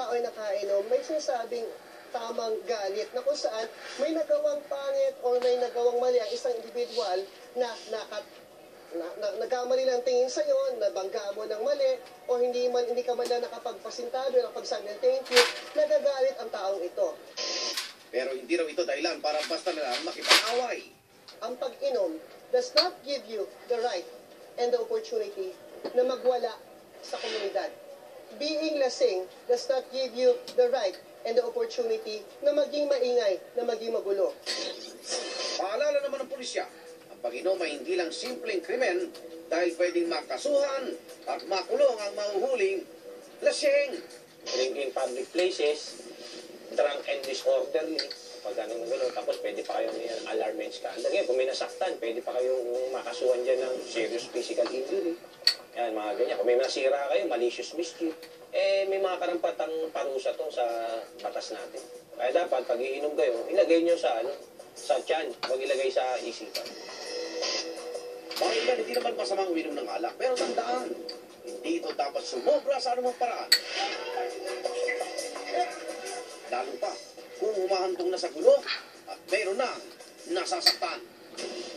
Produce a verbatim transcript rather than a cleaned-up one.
tao ay nakainom, may sinasabing tamang galit na kung saan may nagawang pangit o may nagawang mali ang isang individual na nakat na, na, nagkamali lang tingin sa'yo, nabangga mo ng mali, o hindi man hindi ka man lang nakapagpasintado, nakapagsabi ng thank you, nagagalit ang taong ito. Pero hindi raw ito dahilan para basta na lang makipag-away. Ang pag-inom does not give you the right and the opportunity na magwala sa komunidad. Being lasing does not give you the right and the opportunity na maging maingay, na maging magulo. Paalala naman ng pulisya, ang pag-inom ay hindi lang simpleng krimen dahil pwedeng makasuhan at makulong ang mahuhuling lasing. Drinking public places, drunk and disorderly, pag ganun gano'n, tapos pwede pa kayong may alarm and scandal. Ngayon, kung may nasaktan, pwede pa kayong makasuhan dyan ng serious physical injury. Yan, mga ganyan. Kung may nasira kayo, malicious mischief, eh, may mga karampatang parusa to sa batas natin. Kaya dapat, pag iinom kayo, ilagay nyo sa, ano, sa tiyan, huwag ilagay sa isipan. Bakit ba hindi naman masamang uminom ng alak? Pero tandaan, hindi ito dapat sumobra sa anumang paraan. Lalo pa, kung humahantong na sa gulo at mayroon na nasasaktan.